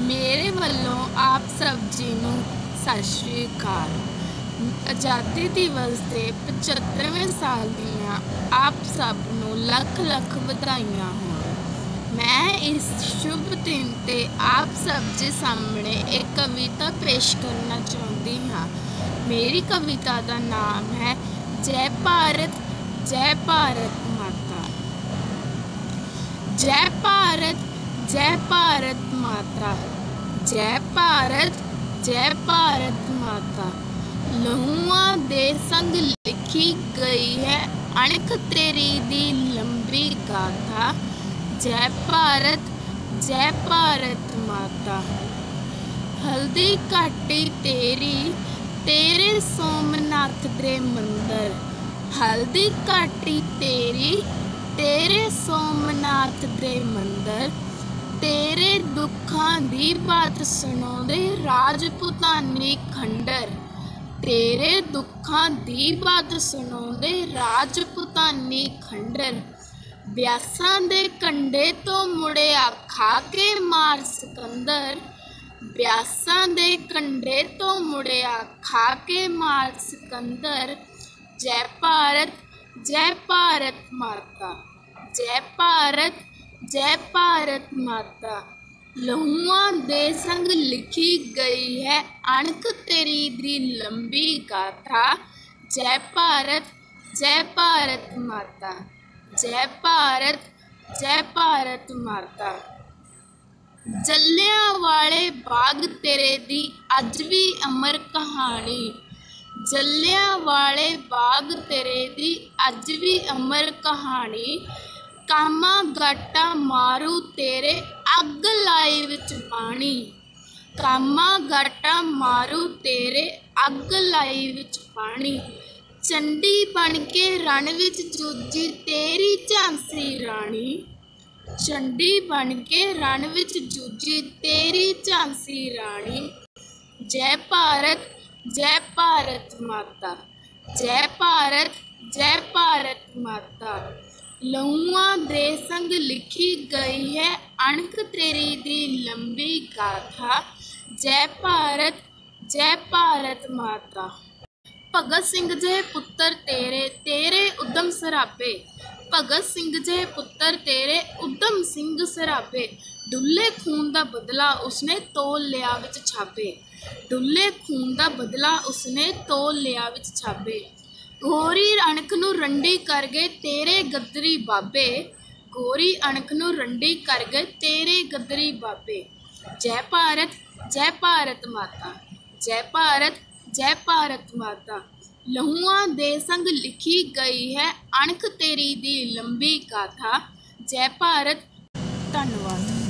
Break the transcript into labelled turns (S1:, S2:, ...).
S1: ਮੇਰੇ ਵੱਲੋਂ ਆਪ ਸਭ ਜੀ ਨੂੰ ਸਤਿ ਸ਼੍ਰੀ ਅਕਾਲ। ਆਜ਼ਾਦੀ ਦਿਵਸ ਦੇ 75ਵੇਂ ਸਾਲ ਦੀਆਂ ਆਪ ਸਭ ਨੂੰ ਲੱਖ ਲੱਖ ਵਧਾਈਆਂ ਹੋਣ। ਮੈਂ ਇਸ ਸ਼ੁਭ ਦਿਨ ਤੇ ਆਪ ਸਭ ਦੇ ਸਾਹਮਣੇ ਇੱਕ ਕਵਿਤਾ ਪੇਸ਼ ਕਰਨਾ ਚਾਹੁੰਦੀ ਹਾਂ। ਮੇਰੀ ਕਵਿਤਾ ਦਾ ਨਾਮ ਹੈ ਜੈ ਭਾਰਤ ਮਾਤਾ। जय भारत माता, जय भारत माता। लहूआं दे संग लिखी गई है अणख तेरी दी लंबी गाथा। जय भारत माता। हल्दी घाटी तेरी तेरे सोमनाथ दे मंदिर। हल्दी घाटी तेरे सोमनाथ दे मंदिर। तेरे दुखां दी बात सुणाउंदे राजपूतानी खंडर। तेरे दुखां दी बात सुणाउंदे राजपूतानी खंडर। ब्यासां दे कंडे तो मुड़िया खा के मार सिकंदर। ब्यासां दे कंडे तो मुड़िया खा के मार सिकंदर। जय भारत माता, जय भारत माता। लहूआं दे संग लिखी गई है अणख तेरी दी लंबी गाथा। जय भारत माता, जय भारत माता। जलियांवाले बाग तेरे दी अज भी अमर कहानी। जलियांवाले बाग तेरे दी अज भी अमर कहानी। कामा गाटा मारू तेरे अग लाई विच पानी। कामा गाटा मारू तेरे अग लाई विच पानी। चंडी बन के रण विच जूझी तेरी झांसी रानी। चंडी बन के रण विच जूझी तेरी झांसी रानी। जय भारत माता, जय भारत माता। लहूआं दे संग लिखी गई है अणख तेरी दी लंबी गाथा। जय भारत माता। भगत सिंह जे पुत्र तेरे उद्यम सराबे। भगत सिंह जे पुत्र तेरे उद्यम सिंह सराबे। डुल्ले खून दा बदला उसने तोल लिया विच छाबे। डुल्ले खून दा बदला उसने तोल लिया विच छाबे। गोरी अणख नूं रंडी कर गए तेरे गद्दरी बाबे। गोरी अणख नूं रंडी कर गए तेरे गद्दरी बाबे। जय भारत माता, जय भारत माता। लहूआं दे संग लिखी गई है अणख तेरी दी लंबी गाथा। जय भारत। धन्यवाद।